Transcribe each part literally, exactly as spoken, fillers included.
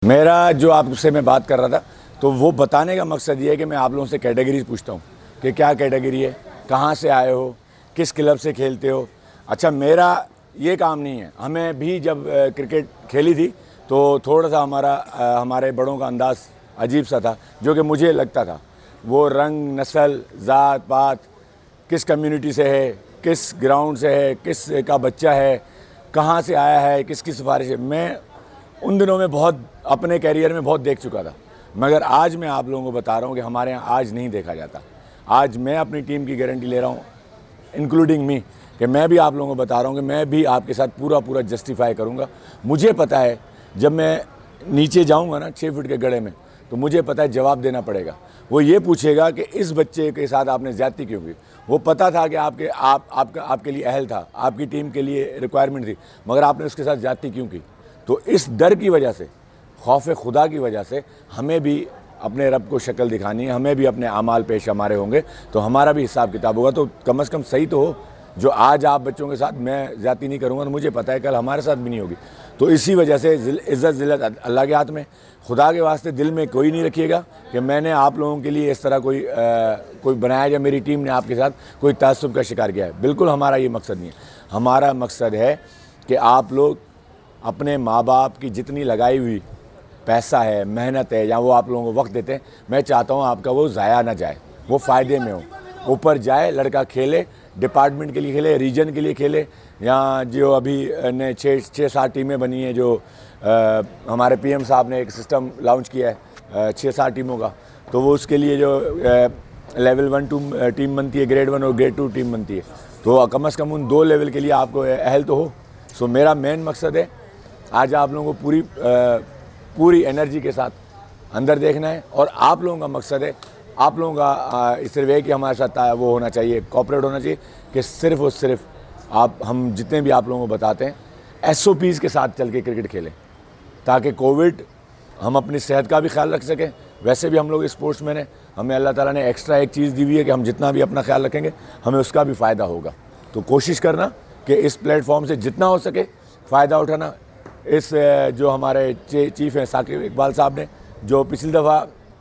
मेरा जो आपसे मैं बात कर रहा था, तो वो बताने का मकसद ये है कि मैं आप लोगों से कैटेगरीज पूछता हूँ कि क्या कैटेगरी है, कहाँ से आए हो, किस क्लब से खेलते हो। अच्छा, मेरा ये काम नहीं है। हमें भी जब क्रिकेट खेली थी तो थोड़ा सा हमारा हमारे बड़ों का अंदाज़ अजीब सा था, जो कि मुझे लगता था। वो रंग, नस्ल, ज़ात पात, किस कम्युनिटी से है, किस ग्राउंड से है, किस का बच्चा है, कहाँ से आया है, किसकी सिफारिश है, मैं उन दिनों में बहुत अपने कैरियर में बहुत देख चुका था। मगर आज मैं आप लोगों को बता रहा हूँ कि हमारे यहाँ आज नहीं देखा जाता। आज मैं अपनी टीम की गारंटी ले रहा हूँ, इंक्लूडिंग मी, कि मैं भी आप लोगों को बता रहा हूँ कि मैं भी आपके साथ पूरा पूरा जस्टिफाई करूँगा। मुझे पता है जब मैं नीचे जाऊँगा ना छः फुट के गड्ढे में, तो मुझे पता है जवाब देना पड़ेगा। वो ये पूछेगा कि इस बच्चे के साथ आपने ज़्यादती क्यों की। वो पता था कि आपके आप आपका आपके लिए अहल था, आपकी टीम के लिए रिक्वायरमेंट थी, मगर आपने उसके साथ ज़्यादती क्यों की। तो इस डर की वजह से, खौफ खुदा की वजह से, हमें भी अपने रब को शक्ल दिखानी है, हमें भी अपने अमाल पेश हमारे होंगे, तो हमारा भी हिसाब किताब होगा। तो कम अज़ कम सही तो हो, जो आज आप बच्चों के साथ मैं ज़्यादती नहीं करूँगा, तो मुझे पता है कल हमारे साथ भी नहीं होगी। तो इसी वजह से इज़्ज़त ज़िल्लत अल्लाह के हाथ में। खुदा के वास्ते दिल में कोई नहीं रखिएगा कि मैंने आप लोगों के लिए इस तरह कोई आ, कोई बनाया या मेरी टीम ने आपके साथ कोई तासुब का शिकार किया है। बिल्कुल हमारा ये मकसद नहीं है। हमारा मकसद है कि आप लोग अपने माँ बाप की जितनी लगाई हुई पैसा है, मेहनत है, या वो आप लोगों को वक्त देते हैं, मैं चाहता हूँ आपका वो ज़ाया ना जाए, वो फ़ायदे में हो, ऊपर जाए, लड़का खेले, डिपार्टमेंट के लिए खेले, रीजन के लिए खेले। यहाँ जो अभी ने छः छः सात टीमें बनी हैं, जो आ, हमारे पीएम साहब ने एक सिस्टम लॉन्च किया है छः सात टीमों का, तो वो उसके लिए जो आ, लेवल वन टू टीम बनती है, ग्रेड वन और ग्रेड टू टीम बनती है, तो कम अज़ कम उन दो लेवल के लिए आपको अहल तो हो। सो मेरा मेन मकसद है आज आप लोगों को पूरी आ, पूरी एनर्जी के साथ अंदर देखना है, और आप लोगों का मकसद है, आप लोगों का सिर्फ एक ही हमारे साथ वो होना चाहिए, कॉपरेट होना चाहिए कि सिर्फ और सिर्फ आप हम जितने भी आप लोगों को बताते हैं एस ओ पीज़ के साथ चल के क्रिकेट खेलें, ताकि कोविड हम अपनी सेहत का भी ख्याल रख सकें। वैसे भी हम लोग स्पोर्ट्समैन हैं, हमें अल्लाह ताला ने एक्स्ट्रा एक चीज़ दी हुई है कि हम जितना भी अपना ख्याल रखेंगे हमें उसका भी फ़ायदा होगा। तो कोशिश करना कि इस प्लेटफॉर्म से जितना हो सके फ़ायदा उठाना। इस जो हमारे चीफ हैं साकिब इकबाल साहब ने जो पिछली दफ़ा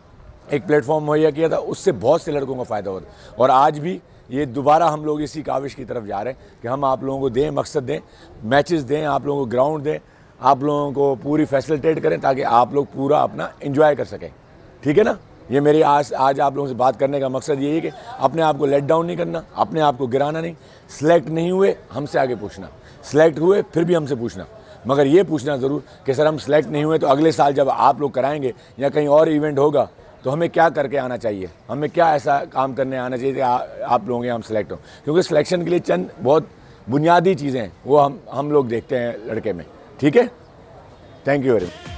एक प्लेटफॉर्म मुहैया किया था, उससे बहुत से लड़कों का फ़ायदा होता, और आज भी ये दोबारा हम लोग इसी काविश की तरफ जा रहे हैं कि हम आप लोगों को दें, मकसद दें, मैचेस दें, आप लोगों को ग्राउंड दें, आप लोगों को पूरी फैसिलिटेट करें, ताकि आप लोग पूरा अपना एंजॉय कर सकें। ठीक है ना। ये मेरी आज आज आप लोगों से बात करने का मकसद यही है कि अपने आप को लेट डाउन नहीं करना, अपने आप को गिराना नहीं। सिलेक्ट नहीं हुए हमसे आगे पूछना, सिलेक्ट हुए फिर भी हमसे पूछना, मगर ये पूछना ज़रूर कि सर हम सेलेक्ट नहीं हुए तो अगले साल जब आप लोग कराएंगे या कहीं और इवेंट होगा तो हमें क्या करके आना चाहिए, हमें क्या ऐसा काम करने आना चाहिए कि आ, आप लोगों के हम सेलेक्ट हों। क्योंकि सिलेक्शन के लिए चंद बहुत बुनियादी चीज़ें हैं, वो हम हम लोग देखते हैं लड़के में। ठीक है, थैंक यू वेरी मच।